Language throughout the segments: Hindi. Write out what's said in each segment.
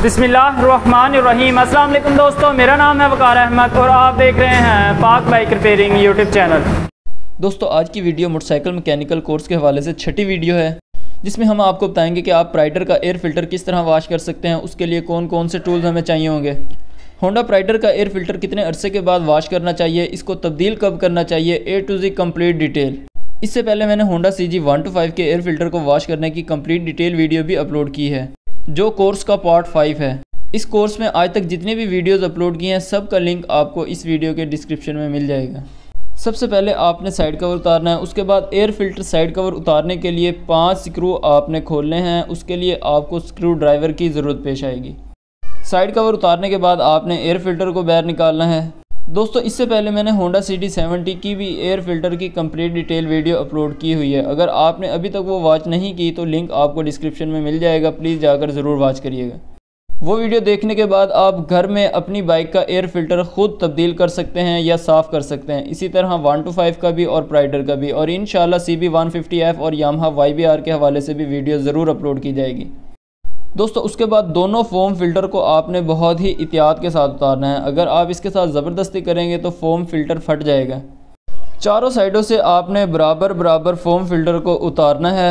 बिस्मिल्लाहिर्रहमानिर्रहीम। अस्सलाम वालेकुम दोस्तों, मेरा नाम है वकार अहमद और आप देख रहे हैं पाक बाइक रिपेयरिंग यूट्यूब चैनल। दोस्तों आज की वीडियो मोटरसाइकिल मैकेनिकल कोर्स के हवाले से छठी वीडियो है, जिसमें हम आपको बताएंगे कि आप प्राइडर का एयर फ़िल्टर किस तरह वाश कर सकते हैं, उसके लिए कौन कौन से टूल्स हमें चाहिए होंगे, होंडा प्राइडर का एयर फ़िल्टर कितने अरसे के बाद वाश करना चाहिए, इसको तब्दील कब करना चाहिए, A to Z complete detail. इससे पहले मैंने होंडा CG 125 के एयर फ़िल्टर को वाश करने की कंप्लीट डिटेल वीडियो भी अपलोड की है, जो कोर्स का पार्ट 5 है। इस कोर्स में आज तक जितनी भी वीडियोस अपलोड की हैं सब का लिंक आपको इस वीडियो के डिस्क्रिप्शन में मिल जाएगा। सबसे पहले आपने साइड कवर उतारना है, उसके बाद एयर फ़िल्टर साइड कवर उतारने के लिए 5 स्क्रू आपने खोलने हैं, उसके लिए आपको स्क्रू ड्राइवर की ज़रूरत पेश आएगी। साइड कवर उतारने के बाद आपने एयर फ़िल्टर को बाहर निकालना है। दोस्तों इससे पहले मैंने होंडा CD70 की भी एयर फ़िल्टर की कंप्लीट डिटेल वीडियो अपलोड की हुई है, अगर आपने अभी तक वो वॉच नहीं की तो लिंक आपको डिस्क्रिप्शन में मिल जाएगा, प्लीज़ जाकर ज़रूर वॉच करिएगा। वो वीडियो देखने के बाद आप घर में अपनी बाइक का एयर फ़िल्टर ख़ुद तब्दील कर सकते हैं या साफ़ कर सकते हैं। इसी तरह 125 का भी और प्राइडर का भी, और इंशाल्लाह CB 150F और यामाहा YBR के हवाले से भी वीडियो ज़रूर अपलोड की जाएगी। दोस्तों उसके बाद दोनों फ़ोम फ़िल्टर को आपने बहुत ही एहतियात के साथ उतारना है, अगर आप इसके साथ ज़बरदस्ती करेंगे तो फ़ोम फ़िल्टर फट जाएगा। चारों साइडों से आपने बराबर बराबर फ़ोम फ़िल्टर को उतारना है।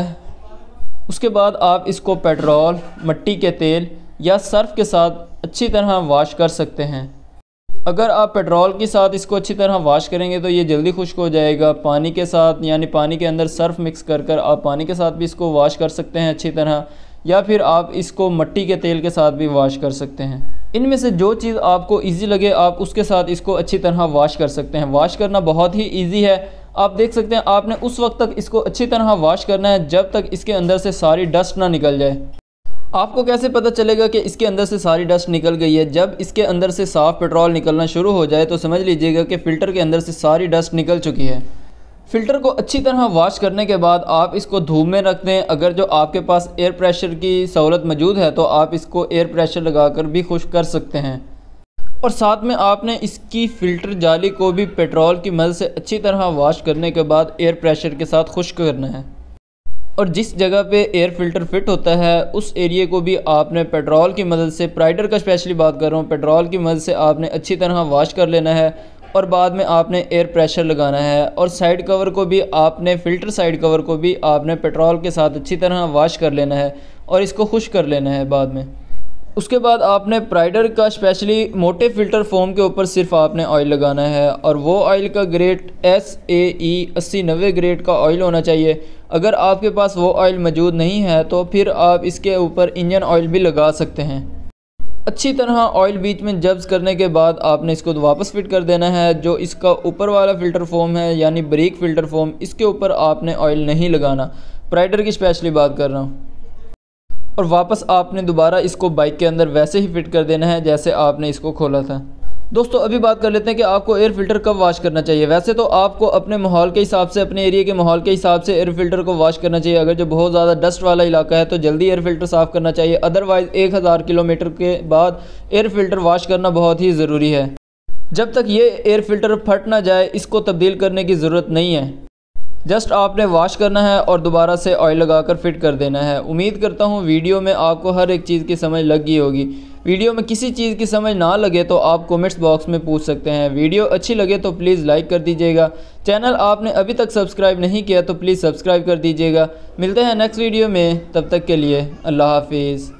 उसके बाद आप इसको पेट्रोल, मिट्टी के तेल या सर्फ़ के साथ अच्छी तरह वाश कर सकते हैं। अगर आप पेट्रोल के साथ इसको अच्छी तरह वाश करेंगे तो ये जल्दी खुश्क हो जाएगा। पानी के साथ यानी पानी के अंदर सर्फ़ मिक्स कर कर आप पानी के साथ भी इसको वाश कर सकते हैं अच्छी तरह, या फिर आप इसको मिट्टी के तेल के साथ भी वाश कर सकते हैं। इनमें से जो चीज़ आपको इजी लगे आप उसके साथ इसको अच्छी तरह वाश कर सकते हैं। वाश करना बहुत ही इजी है, आप देख सकते हैं। आपने उस वक्त तक इसको अच्छी तरह वाश करना है जब तक इसके अंदर से सारी डस्ट ना निकल जाए। आपको कैसे पता चलेगा कि इसके अंदर से सारी डस्ट निकल गई है? जब इसके अंदर से साफ़ पेट्रोल निकलना शुरू हो जाए तो समझ लीजिएगा कि फ़िल्टर के अंदर से सारी डस्ट निकल चुकी है। फ़िल्टर को अच्छी तरह वाश करने के बाद आप इसको धूप में रख दें। अगर जो आपके पास एयर प्रेशर की सहूलत मौजूद है तो आप इसको एयर प्रेशर लगाकर भी खुश्क कर सकते हैं, और साथ में आपने इसकी फ़िल्टर जाली को भी पेट्रोल की मदद से अच्छी तरह वाश करने के बाद एयर प्रेशर के साथ खुश्क करना है। और जिस जगह पे एयर फ़िल्टर फिट होता है उस एरिए को भी आपने पेट्रोल की मदद से, प्राइडर का स्पेशली बात कर रहा हूँ, पेट्रोल की मदद से आपने अच्छी तरह वाश कर लेना है, और बाद में आपने एयर प्रेशर लगाना है। और साइड कवर को भी आपने, फ़िल्टर साइड कवर को भी आपने पेट्रोल के साथ अच्छी तरह वाश कर लेना है और इसको खुश्क कर लेना है बाद में। उसके बाद आपने प्राइडर का स्पेशली मोटे फ़िल्टर फोम के ऊपर सिर्फ आपने ऑयल लगाना है, और वो ऑयल का ग्रेड SAE 80-90 ग्रेड का ऑयल होना चाहिए। अगर आपके पास वो ऑयल मौजूद नहीं है तो फिर आप इसके ऊपर इंजन ऑयल भी लगा सकते हैं। अच्छी तरह ऑयल बीच में जब्स करने के बाद आपने इसको वापस फिट कर देना है। जो इसका ऊपर वाला फ़िल्टर फोम है यानी ब्रिक फ़िल्टर फोम, इसके ऊपर आपने ऑयल नहीं लगाना, प्राइडर की स्पेशली बात कर रहा हूँ। और वापस आपने दोबारा इसको बाइक के अंदर वैसे ही फिट कर देना है जैसे आपने इसको खोला था। दोस्तों अभी बात कर लेते हैं कि आपको एयर फ़िल्टर कब वाश करना चाहिए। वैसे तो आपको अपने माहौल के हिसाब से, अपने एरिया के माहौल के हिसाब से एयर फ़िल्टर को वाश करना चाहिए। अगर जो बहुत ज़्यादा डस्ट वाला इलाका है तो जल्दी एयर फ़िल्टर साफ़ करना चाहिए, अदरवाइज़ 1000 किलोमीटर के बाद एयर फ़िल्टर वाश करना बहुत ही ज़रूरी है। जब तक ये एयर फ़िल्टर फट ना जाए इसको तब्दील करने की ज़रूरत नहीं है, जस्ट आपने वाश करना है और दोबारा से ऑयल लगाकर फिट कर देना है। उम्मीद करता हूँ वीडियो में आपको हर एक चीज़ की समझ लग गई होगी। वीडियो में किसी चीज़ की समझ ना लगे तो आप कमेंट्स बॉक्स में पूछ सकते हैं। वीडियो अच्छी लगे तो प्लीज़ लाइक कर दीजिएगा। चैनल आपने अभी तक सब्सक्राइब नहीं किया तो प्लीज़ सब्सक्राइब कर दीजिएगा। मिलते हैं नेक्स्ट वीडियो में, तब तक के लिए अल्लाह हाफिज़।